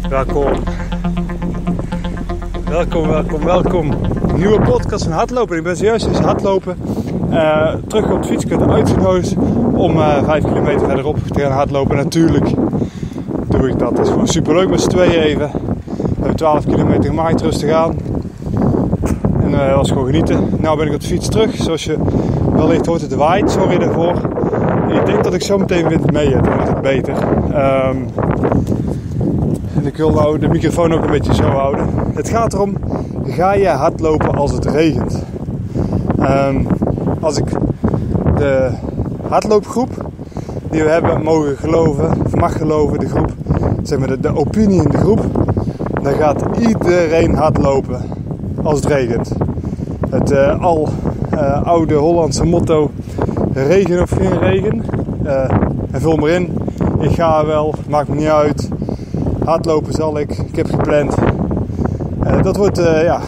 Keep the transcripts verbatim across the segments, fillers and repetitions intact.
Welkom. Welkom, welkom, welkom. Nieuwe podcast van hardlopen. Ik ben zojuist eens hardlopen. Uh, terug op de fiets, ik heb uit zijn huis om uh, vijf kilometer verderop te gaan hardlopen. Natuurlijk doe ik dat. Dat is gewoon super leuk met z'n tweeën even. We hebben twaalf kilometer gemaakt, rustig aan. En dat uh, was gewoon genieten. Nou ben ik op de fiets terug. Zoals je wellicht hoort, het waait. Sorry daarvoor. Ik denk dat ik zo meteen wind mee heb. Dan wordt het beter. Um, en ik wil nou de microfoon ook een beetje zo houden. Het gaat erom, ga je hardlopen als het regent? Um, als ik de hardloopgroep die we hebben mogen geloven, of mag geloven, de groep, zeg maar de, de opinie in de groep, dan gaat iedereen hardlopen als het regent. Het uh, al uh, oude Hollandse motto, regen of geen regen, uh, en vul maar in, ik ga wel, maakt me niet uit, hardlopen zal ik, ik heb gepland. Uh, dat wordt, uh, ja,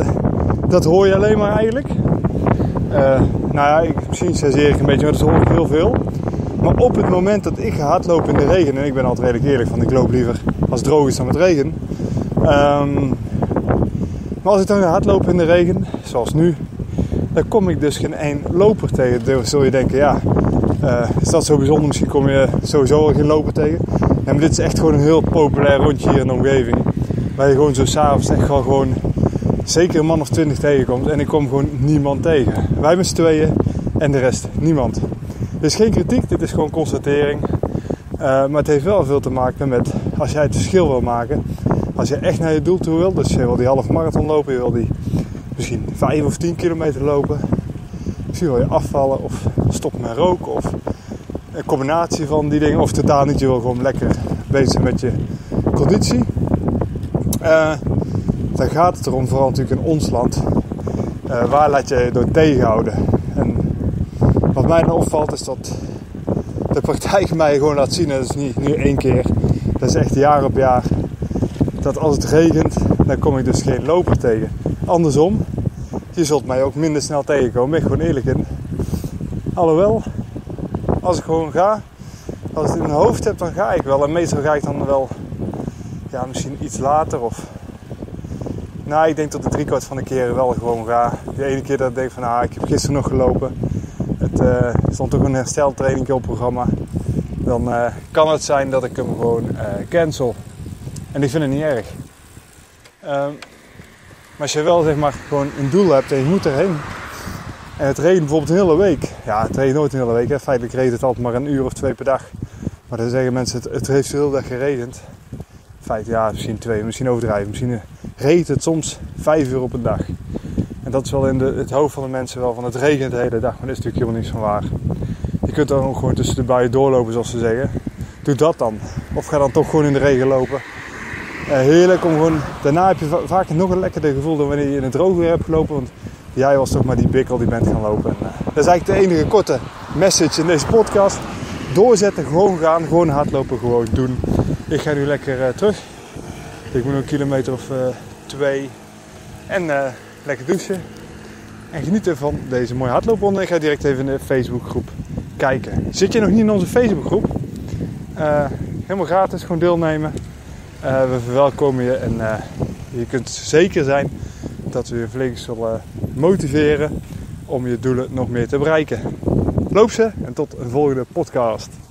dat hoor je alleen maar eigenlijk. Uh, nou ja, ik, misschien censeer ik een beetje, maar dat hoor ik heel veel. Maar op het moment dat ik ga hardlopen in de regen, en ik ben altijd redelijk eerlijk, van ik loop liever als het droog is dan met regen. Um, maar als ik dan ga hardlopen in de regen, zoals nu, dan kom ik dus geen één loper tegen. Dan zul je denken, ja, uh, is dat zo bijzonder? Misschien kom je sowieso al geen loper tegen. Nee, maar dit is echt gewoon een heel populair rondje hier in de omgeving. Waar je gewoon zo s'avonds echt wel gewoon zeker een man of twintig tegenkomt. En ik kom gewoon niemand tegen. Wij met z'n tweeën en de rest niemand. Dit is geen kritiek, dit is gewoon constatering. Uh, maar het heeft wel veel te maken met, als jij het verschil wil maken. Als je echt naar je doel toe wil, dus je wil die halve marathon lopen, je wil die misschien vijf of tien kilometer lopen. Misschien wil je afvallen of stoppen met roken of een combinatie van die dingen. Of totaal niet, je wil gewoon lekker bezig met je conditie. Uh, dan gaat het erom, vooral natuurlijk in ons land, uh, waar laat je je door tegenhouden. En wat mij dan opvalt is dat de praktijk mij gewoon laat zien, dat is niet nu één keer, dat is echt jaar op jaar, dat als het regent, dan kom ik dus geen loper tegen. Andersom, je zult mij ook minder snel tegenkomen, ben ik gewoon eerlijk in. Alhoewel, als ik gewoon ga, als ik het in mijn hoofd heb, dan ga ik wel. En meestal ga ik dan wel, ja, misschien iets later of... Nou, ik denk dat de driekwart van de keren wel gewoon ga. De ene keer dat ik denk van, ah, ik heb gisteren nog gelopen. Het uh, stond toch een hersteltraining op het programma. Dan uh, kan het zijn dat ik hem gewoon uh, cancel. En ik vind het niet erg. Uh, maar als je wel, zeg maar, gewoon een doel hebt en je moet erheen. En het regent bijvoorbeeld een hele week. Ja, het regent nooit een hele week. Hè. Feitelijk regent het altijd maar een uur of twee per dag. Maar dan zeggen mensen, het, het heeft de hele dag geregend. Feit, ja, misschien twee, misschien overdrijven. Misschien regent het soms vijf uur op een dag. En dat is wel in de, het hoofd van de mensen wel van het regent de hele dag. Maar dat is natuurlijk helemaal niets van waar. Je kunt dan ook gewoon tussen de buien doorlopen, zoals ze zeggen. Doe dat dan. Of ga dan toch gewoon in de regen lopen. Uh, heerlijk om gewoon... Daarna heb je va- vaak nog een lekkerder gevoel dan wanneer je in het droog weer hebt gelopen. Want jij was toch maar die bikkel die bent gaan lopen. En, uh, dat is eigenlijk de enige korte message in deze podcast. Doorzetten, gewoon gaan, gewoon hardlopen, gewoon doen. Ik ga nu lekker uh, terug. Ik moet nog een kilometer of uh, twee. En uh, lekker douchen. En genieten van deze mooie hardloopronde. Ik ga direct even in de Facebookgroep kijken. Zit je nog niet in onze Facebookgroep? Uh, helemaal gratis, gewoon deelnemen. Uh, we verwelkomen je. En uh, je kunt zeker zijn dat we je flink zullen motiveren om je doelen nog meer te bereiken. Loop ze en tot een volgende podcast.